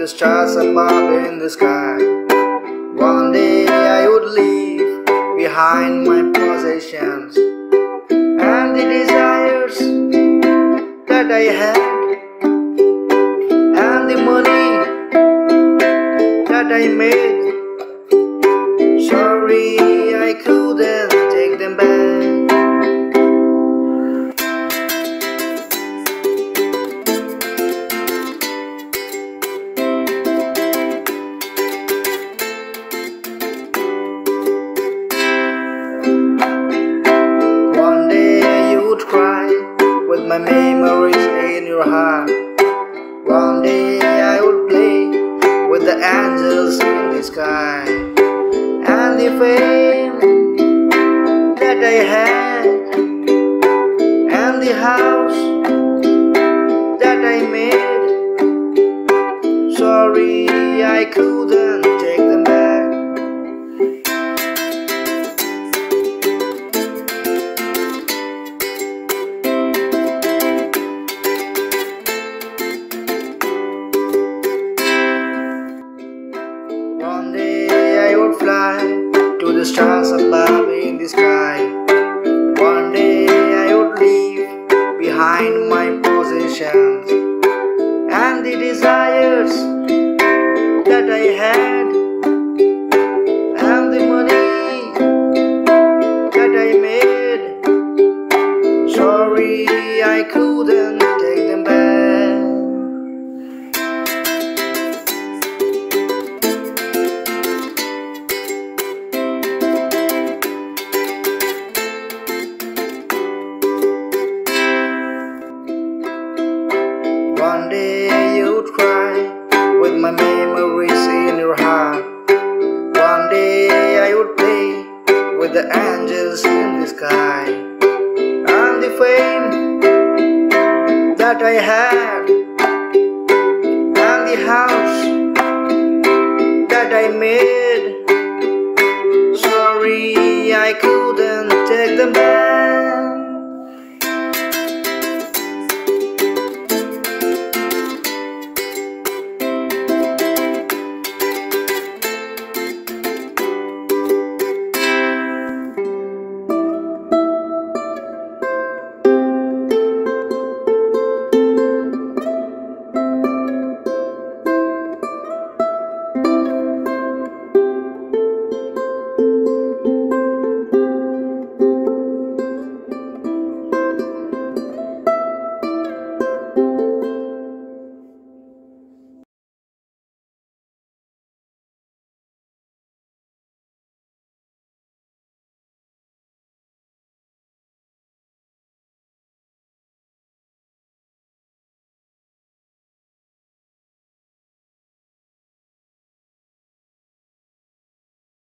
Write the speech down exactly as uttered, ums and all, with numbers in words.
the stars above in the sky. One day I would leave behind my possessions and the desires that I had, and the money that I made. Sorry, I couldn't take them back. One day you would cry with my memories in your heart. One day I would play with the angels in the sky, and the fame that I had, and the house that I made. Sorry, I couldn't take them back. One day I would fly to the stars above in the sky. One day I would leave behind my possessions and the desires that I had, and the money that I made. Sorry, I couldn't take them back. One day you would cry with my memories in your heart. One day I would play with the angels in the sky, and the fame that I had, and the house that I made. Sorry, I couldn't take them back.